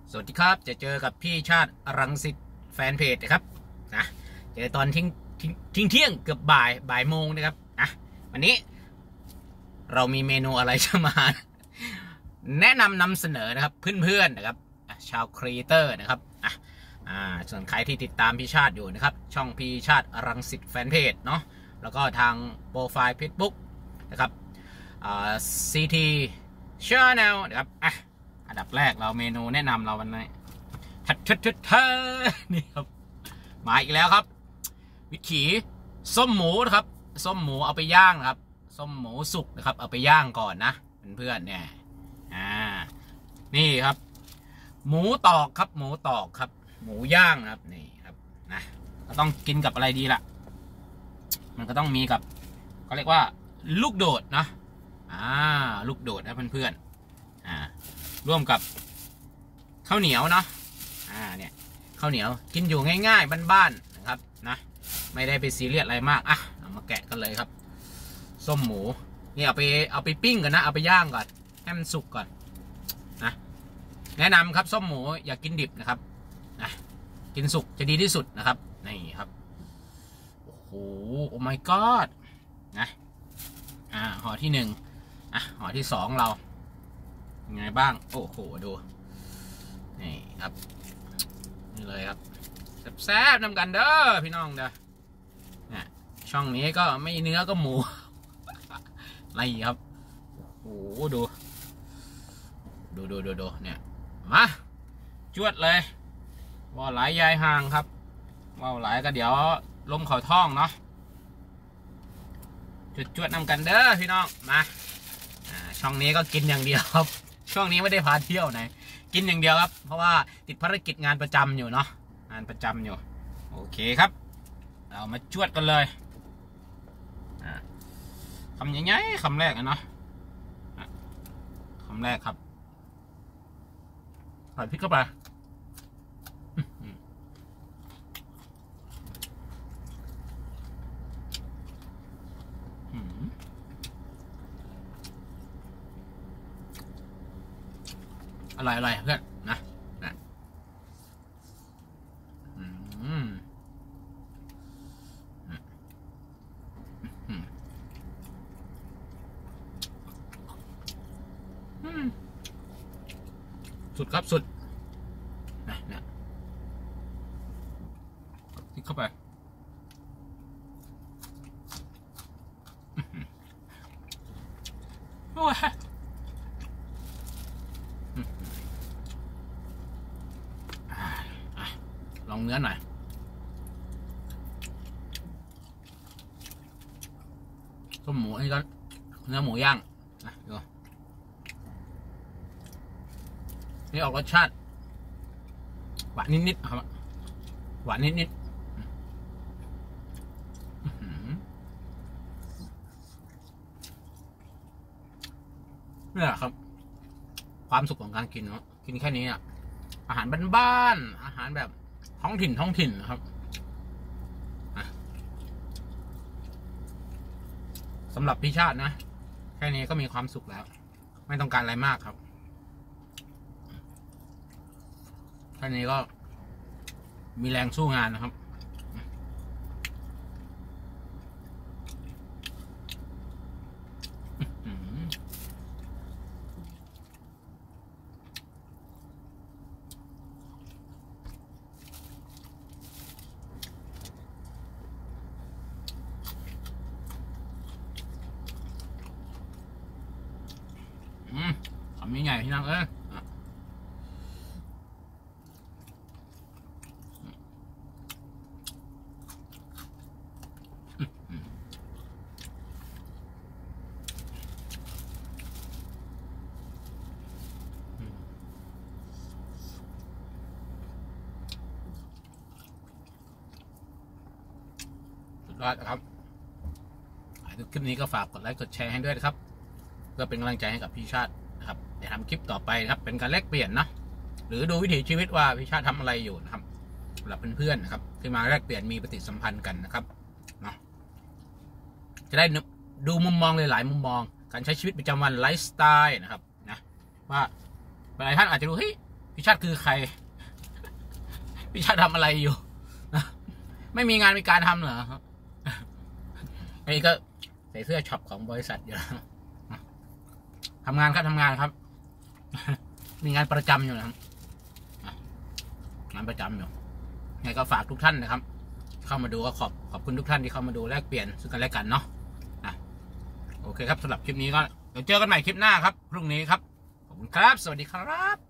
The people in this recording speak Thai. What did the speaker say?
สวัสดีครับจะเจอกับพี่ชาติรังสิตแฟนเพจนะครับนะเจอตอนเที่ยงเกือบบ่ายโมงนะครับนะวันนี้เรามีเมนูอะไรจะมาแนะนำเสนอนะครับเพื่อนๆนะครับชาวครีเอเตอร์นะครับส่วนใครที่ติดตามพี่ชาติอยู่นะครับช่องพี่ชาติรังสิตแฟนเพจเนาะแล้วก็ทางโปรไฟล์เฟซบุ๊กนะครับCT Channel นะครับอันดับแรกเราเมนูแนะนำเราวันนี้นี่ครับมาอีกแล้วครับวิถีส้มหมูนะครับส้มหมูเอาไปย่างนะครับส้มหมูสุกนะครับเอาไปย่างก่อนนะเพื่อนๆเนี่ยนี่ครับหมูตอกครับหมูตอกครับหมูย่างนะครับนี่ครับนะก็ต้องกินกับอะไรดีล่ะมันก็ต้องมีกับก็เรียกว่าลูกโดดนะลูกโดดนะเพื่อนๆร่วมกับข้าวเหนียวเนาะเนี่ยข้าวเหนียวกินอยู่ง่ายๆบ้านๆนะครับนะไม่ได้ไปซีเรียสอะไรมากเอามาแกะกันเลยครับส้มหมูนี่เอาไปปิ้งกันนะเอาไปย่างก่อนให้มันสุกก่อนนะแนะนำครับส้มหมูอย่ากินดิบนะครับนะกินสุกจะดีที่สุดนะครับนี่ครับโอ้โหโอ้ my god นะห่อที่หนึ่งห่อที่สองเรายังไงบ้างโอ้โหดูนี่ครับนี่เลยครับแซ่บๆนำกันเด้อพี่น้องเด้อเนี่ยช่องนี้ก็ไม่เนื้อก็หมูอะไรครับโอ้โหดูเนี่ยมาจวดเลยว่าหลายยายห่างครับว่าหลายก็เดี๋ยวลมเข่าท้องเนาะจวดนำกันเด้อพี่น้องมาช่องนี้ก็กินอย่างเดียวครับช่วงนี้ไม่ได้พาเที่ยวไหนกินอย่างเดียวครับเพราะว่าติดภารกิจงานประจำอยู่เนาะงานประจำอยู่โอเคครับเรามาจวดกันเลยคำใหญ่ๆคำแรกเนาะคำแรกครับใส่พริกเข้าไปอร่อยเพื่อนนะสุดครับสุดนะพริกเข้าไปโอ้ยลองเนื้อหน่อยต้มหมูอันนี้ก็เนื้อหมูย่างดูนี่ออกรสชาติหวานนิดๆครับหวานนิดๆนี่แหละครับความสุขของการกินเนาะกินแค่นี้อาหารบ้านๆอาหารแบบท้องถิ่นนะครับสำหรับพี่ชาตินะแค่นี้ก็มีความสุขแล้วไม่ต้องการอะไรมากครับแค่นี้ก็มีแรงสู้งานนะครับคำนี้ใหญ่พี่น้องสุดยอดครับคลิปนี้ก็ฝากกดไลค์กดแชร์ให้ด้วยนะครับเพื่อเป็นกำลังใจให้กับพี่ชาตินะครับเดี๋ยวทำคลิปต่อไปครับเป็นการแลกเปลี่ยนนะหรือดูวิถีชีวิตว่าพี่ชาติทำอะไรอยู่นะครับสำหรับเพื่อนๆนะครับที่มาแลกเปลี่ยนมีปฏิสัมพันธ์กันนะครับเนาะจะได้ดูมุมมองหลายๆมุมมองการใช้ชีวิตประจำวันไลฟ์สไตล์นะครับนะว่าหลายท่านอาจจะดูเฮ้ยพี่ชาติคือใครพี่ชาติทำอะไรอยู่ไม่มีงานมีการทำเหรอครับไอ้ก็ใส่เสื้อช็อปของบริษัทอยู่ทำงานครับทำงานครับมีงานประจำอยู่นะครับงานประจำอยู่ไงก็ฝากทุกท่านนะครับเข้ามาดูก็ขอบคุณทุกท่านที่เข้ามาดูแลกเปลี่ยนซึ่งกันและกันเนาะโอเคครับสำหรับคลิปนี้ก็เดี๋ยวเจอกันใหม่คลิปหน้าครับพรุ่งนี้ครับขอบคุณครับสวัสดีครับ